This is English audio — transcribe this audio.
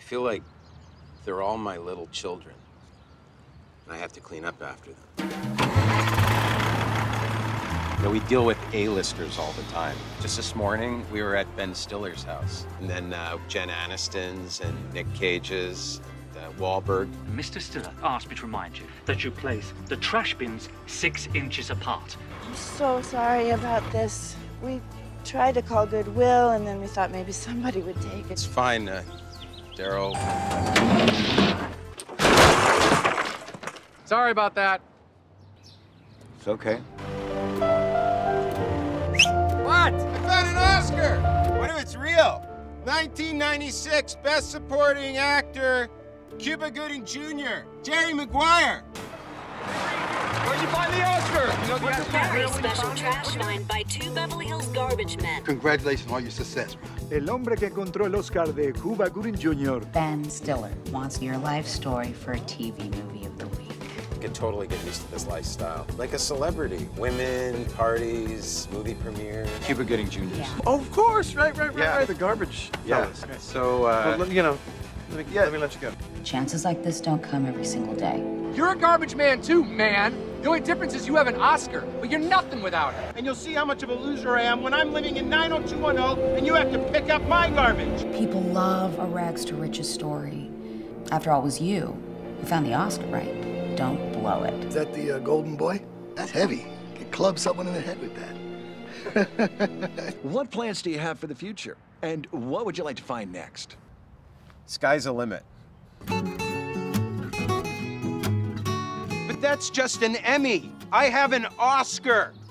feel like they're all my little children, and I have to clean up after them. You know, we deal with A-listers all the time. Just this morning, we were at Ben Stiller's house. And then Jen Aniston's and Nick Cage's, and, Wahlberg. Mr. Stiller asked me to remind you that you place the trash bins 6 inches apart. I'm so sorry about this. We tried to call Goodwill, and then we thought maybe somebody would take it. It's fine, Daryl. Sorry about that. It's okay. What? I found an Oscar! What if it's real? 1996 Best Supporting Actor, Cuba Gooding Jr., Jerry Maguire. Where'd you find the Oscar? Very special trash find by 2 Beverly Hills garbage men. Congratulations on your success, bro. El hombre que encontró el Oscar de Cuba Gooding Jr. Ben Stiller wants your life story for a TV movie of the week. I could totally get used to this lifestyle. Like a celebrity. Women, parties, movie premieres. Cuba Gooding Jr. Yeah. Oh, of course, right. Yeah. The garbage. Yeah. fellas. Okay. So, Well, you know, let me let you go. Chances like this don't come every single day. You're a garbage man too, man. The only difference is you have an Oscar, but you're nothing without it. And you'll see how much of a loser I am when I'm living in 90210 and you have to pick up my garbage. People love a rags to riches story. After all, it was you who found the Oscar, right? Don't blow it. Is that the golden boy? That's heavy. Could club someone in the head with that. What plans do you have for the future? And what would you like to find next? Sky's the limit. But that's just an Emmy. I have an Oscar.